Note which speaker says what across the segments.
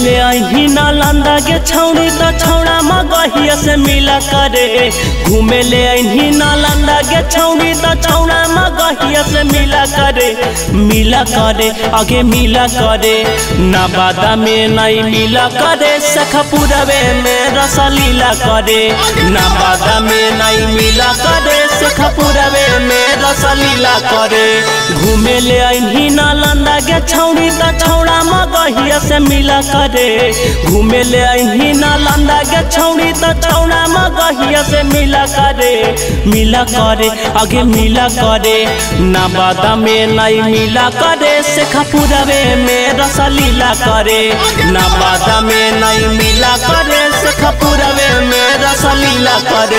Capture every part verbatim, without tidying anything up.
Speaker 1: ले आई नालंदा के छौड़ी तो छौड़ा मगहिया से मिला करे। घूमे ले आई नालंदा के छौड़ी तो छौड़ा मगहिया से मिला करे। मिला करे आगे मिला करे नवादा में नहीं मिला करे। शेखपुरवे में रसलीला करे नवादा में नहीं मिला करे। शेखपुरवे में रसलीला करे। घूमे ले आई नालंदा के छौड़ी तो छौड़ा मगहिया से मिला करे। घूमे ले आई नालंदा के छौड़ी तो छौड़ा मगहिया से मिला करे। मिला करे आगे मिला करे नवादा में नहीं मिला करे। शेखपुरवे में रसलीला करे नवादा में नहीं मिला करे। शेखपुरवे में रसलीला करे।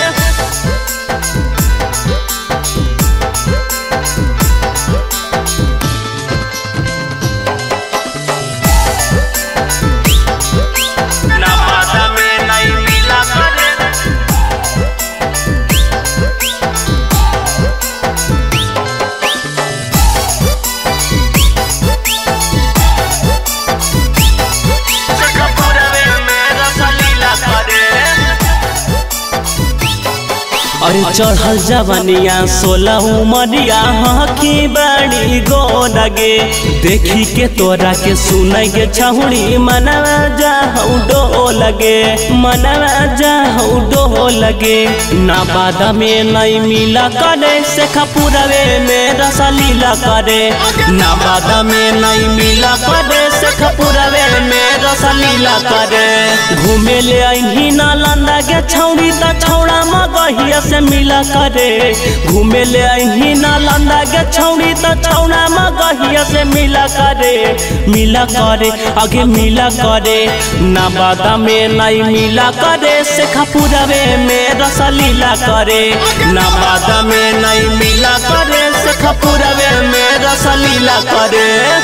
Speaker 1: अरे चढ़ल जवनिया सोलह उमरिया हकी बड़ी गो लगे। देखी के तोरा के सुनई के छहुड़ी मनवा जाहु डो लगे। मनवा जाहु डो लगे नवादा में नहीं मिला करे। शेखपुरवे में रसलीला करे नवादा में नहीं मिला करे। शेखपुरवे में रसलीला करे। घूमे ले आई नालंदा के छौड़ी तो छौड़ा मगहिया से मिला करे। घूमे ले आई नालंदा के छौड़ी तो छौड़ा मगहिया से मिला करे। मिला करे आगे मिला करे नवादा में नहीं मिला करे। शेखपुरवे में रसलीला करे नवादा में नहीं मिला करे। शेखपुरवे में रसलीला करे।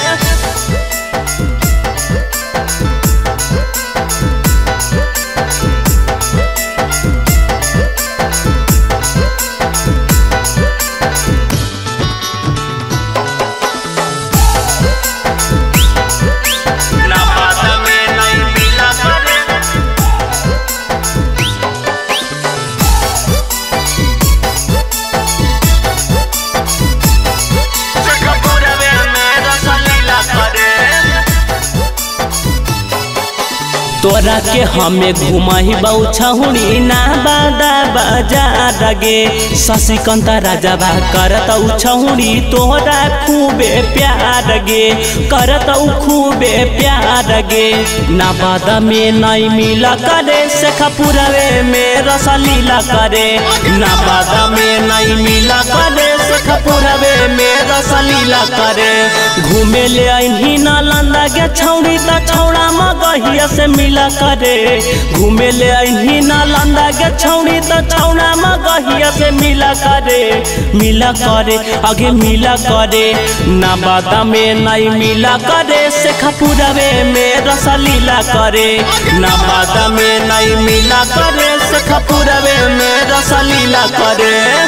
Speaker 1: तोरा के हमें घुमाही बहु छहुड़ी ना बादा बाजार गे। शशिकांत राजा बा करत छहुड़ी तोरा खूबे प्यार गे। करत खूबे प्यार गे नवादा में नहीं मिला करे। शेखपुरवे में रसलीला करे नवादा में नहीं मिला करे। शेखपुरवे में रसलीला करे। घूमे ले आई नालंदा के छौड़ी तो छौड़ा मगहिया से मिला करे। घूमे ले आई नालंदा के छौड़ी तो छौड़ा मगहिया से मिला करे। मिला करे आगे मिला करे नवादा में नहीं मिला करे। शेखपुरवे में रसलीला करे नवादा में नहीं मिला करे। शेखपुरवे में रसलीला करे।